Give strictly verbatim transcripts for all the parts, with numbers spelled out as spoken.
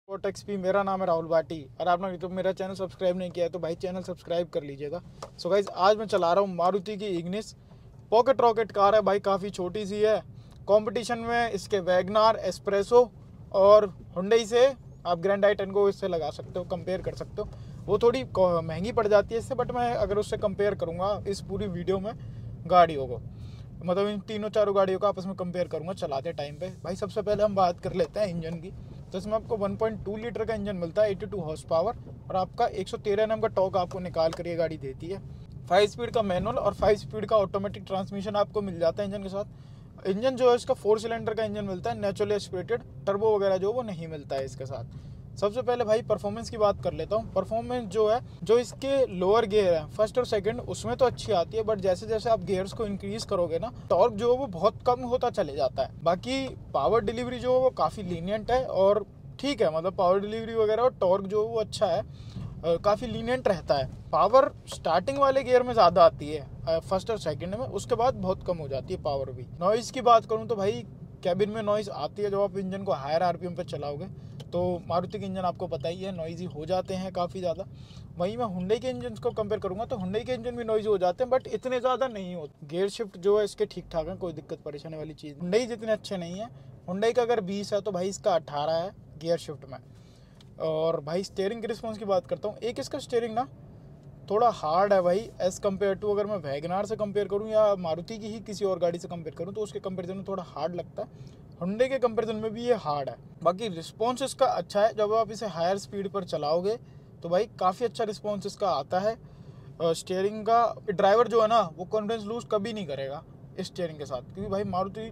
Sport XP, मेरा नाम है राहुल भाटी और आपने तो मेरा चैनल सब्सक्राइब नहीं किया है तो भाई चैनल सब्सक्राइब कर लीजिएगा। सो गाइज आज मैं चला रहा हूँ मारुति की इग्निस पॉकेट रॉकेट कार है भाई, काफ़ी छोटी सी है। कंपटीशन में इसके वैगनार, एस्प्रेसो और हुंडई से आप ग्रैंड आई टेन को इससे लगा सकते हो, कंपेयर कर सकते हो। वो थोड़ी महंगी पड़ जाती है इससे, बट मैं अगर उससे कंपेयर करूँगा इस पूरी वीडियो में गाड़ियों को, मतलब इन तीनों चारों गाड़ियों का आपस में कंपेयर करूँगा चलाते टाइम पे। भाई सबसे पहले हम बात कर लेते हैं इंजन की। तो इसमें आपको वन पॉइंट टू लीटर का इंजन मिलता है, बयासी हॉर्स पावर, और आपका एक सौ तेरह एनएम का टॉर्क आपको निकाल कर ये गाड़ी देती है। फाइव स्पीड का मैनुअल और फाइव स्पीड का ऑटोमेटिक ट्रांसमिशन आपको मिल जाता है इंजन के साथ। इंजन जो है इसका फोर सिलेंडर का इंजन मिलता है, नेचुरली एस्पिरेटेड, टर्बो वगैरह जो वो नहीं मिलता है इसके साथ। सबसे पहले भाई परफॉर्मेंस की बात कर लेता हूँ। परफॉर्मेंस जो है, जो इसके लोअर गियर है फर्स्ट और सेकंड, उसमें तो अच्छी आती है, बट जैसे जैसे आप गियर्स को इंक्रीज करोगे ना, टॉर्क जो है वो बहुत कम होता चले जाता है। बाकी पावर डिलीवरी जो है वो काफ़ी लीनियंट है और ठीक है, मतलब पावर डिलीवरी वगैरह और टॉर्क जो है वो अच्छा है, काफ़ी लीनियंट रहता है। पावर स्टार्टिंग वाले गियर में ज़्यादा आती है फर्स्ट और सेकंड में, उसके बाद बहुत कम हो जाती है पावर भी। नॉइज़ की बात करूँ तो भाई कैबिन में नॉइज़ आती है जब आप इंजन को हायर आरपीएम पे चलाओगे, तो मारुति के इंजन आपको पता ही है नॉइज़ी हो जाते हैं काफ़ी ज़्यादा। वहीं मैं हुंडई के इंजन को कंपेयर करूँगा तो हुंडई के इंजन भी नॉइज़ी हो जाते हैं, बट इतने ज़्यादा नहीं होते। गियर शिफ्ट जो है इसके ठीक ठाक है, कोई दिक्कत परेशानी वाली चीज़। हुंडई जितने अच्छे नहीं है, हुंडई का अगर बीस है तो भाई इसका अट्ठारह है गियर शिफ्ट में। और भाई स्टीयरिंग की रिस्पॉन्स की बात करता हूँ, एक इसका स्टीयरिंग ना थोड़ा हार्ड है भाई एज़ कम्पेयर टू, अगर मैं वैगनार से कंपेयर करूँ या मारुति की ही किसी और गाड़ी से कंपेयर करूँ तो उसके कंपेरिजन में थोड़ा हार्ड लगता है। हुंडई के कंपेरिजन में भी ये हार्ड है। बाकी रिस्पॉन्स इसका अच्छा है, जब आप इसे हायर स्पीड पर चलाओगे तो भाई काफ़ी अच्छा रिस्पॉन्स इसका आता है। स्टीयरिंग का ड्राइवर जो है ना वो कॉन्फिडेंस लूज कभी नहीं करेगा इस स्टीयरिंग के साथ, क्योंकि भाई मारुति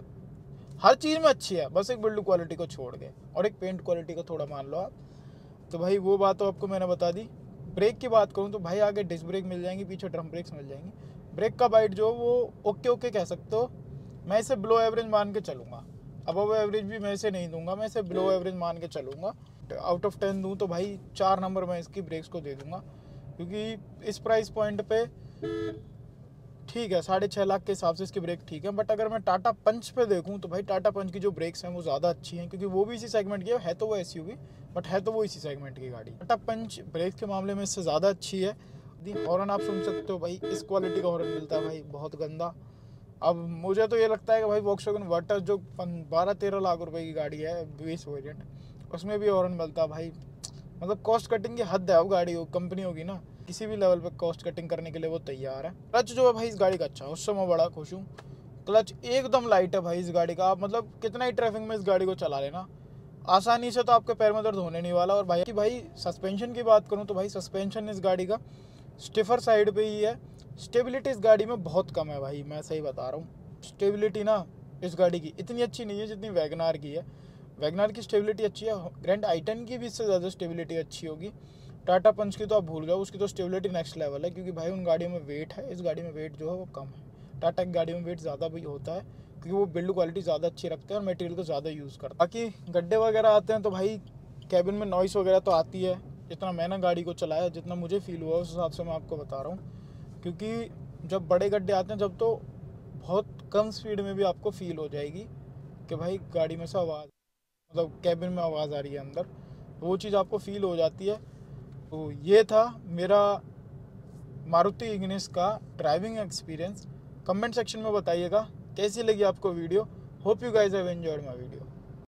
हर चीज़ में अच्छी है, बस एक बिल्ड क्वालिटी को छोड़ के और एक पेंट क्वालिटी को थोड़ा मान लो आप। तो भाई वो बात तो आपको मैंने बता दी। ब्रेक की बात करूँ तो भाई आगे डिस्क ब्रेक मिल जाएंगी, पीछे ड्रम ब्रेक्स मिल जाएंगी। ब्रेक का बाइट जो वो ओके ओके कह सकते हो, मैं इसे बिलो एवरेज मान के चलूँगा। अबव एवरेज भी मैं इसे नहीं दूंगा, मैं इसे बिलो एवरेज मान के चलूँगा। आउट ऑफ टेन दूँ तो भाई चार नंबर मैं इसकी ब्रेक्स को दे दूँगा, क्योंकि इस प्राइस पॉइंट पे ठीक है, साढ़े छः लाख के हिसाब से इसकी ब्रेक ठीक है। बट अगर मैं टाटा पंच पे देखूँ तो भाई टाटा पंच की जो ब्रेक्स हैं वो ज़्यादा अच्छी हैं, क्योंकि वो भी इसी सेगमेंट की है, तो वो एसयूवी बट है तो वो इसी सेगमेंट की गाड़ी। टाटा पंच ब्रेक के मामले में इससे ज़्यादा अच्छी है। हॉर्न आप सुन सकते हो भाई, इस क्वालिटी का हॉर्न मिलता है भाई, बहुत गंदा। अब मुझे तो ये लगता है कि भाई वॉक्सवैगन वर्टस जो बारह तेरह लाख रुपए की गाड़ी है बीस वेरिएंट, उसमें भी हॉर्न मिलता है भाई। मतलब कॉस्ट कटिंग की हद है, अब गाड़ी हो कंपनी होगी ना, किसी भी लेवल पे कॉस्ट कटिंग करने के लिए वो तैयार है। क्लच जो है भाई इस गाड़ी का अच्छा है, उससे मैं बड़ा खुश हूँ। क्लच एकदम लाइट है भाई इस गाड़ी का, आप मतलब कितना ही ट्रैफिक में इस गाड़ी को चला लेना आसानी से, तो आपके पैर में दर्द होने नहीं वाला। और भाई कि भाई सस्पेंशन की बात करूँ तो भाई सस्पेंशन इस गाड़ी का स्टिफर साइड पे ही है। स्टेबिलिटी इस गाड़ी में बहुत कम है भाई, मैं सही बता रहा हूँ। स्टेबिलिटी ना इस गाड़ी की इतनी अच्छी नहीं है जितनी वैगनार की है। वैगनार की स्टेबिलिटी अच्छी है, ग्रैंड आई टेन की भी इससे ज़्यादा स्टेबिलिटी अच्छी होगी। टाटा पंच की तो आप भूल गए, उसकी तो स्टेबिलिटी नेक्स्ट लेवल है, क्योंकि भाई उन गाड़ियों में वेट है, इस गाड़ी में वेट जो है वो कम है। टाटा की गाड़ी में वेट ज़्यादा भी होता है, क्योंकि वो बिल्ड क्वालिटी ज़्यादा अच्छी रखते हैं और मटेरियल को ज़्यादा यूज़ करते हैं। बाकी गड्ढे वगैरह आते हैं तो भाई कैबिन में नॉइस वगैरह तो आती है। जितना मैंने गाड़ी को चलाया, जितना मुझे फील हुआ उस हिसाब से मैं आपको बता रहा हूँ, क्योंकि जब बड़े गड्ढे आते हैं जब तो बहुत कम स्पीड में भी आपको फील हो जाएगी कि भाई गाड़ी में से आवाज़, मतलब कैबिन में आवाज़ आ रही है अंदर, तो वो चीज़ आपको फील हो जाती है। तो ये था मेरा मारुति इग्निस का ड्राइविंग एक्सपीरियंस। कमेंट सेक्शन में बताइएगा कैसी लगी आपको video. Hope you guys have enjoyed my video.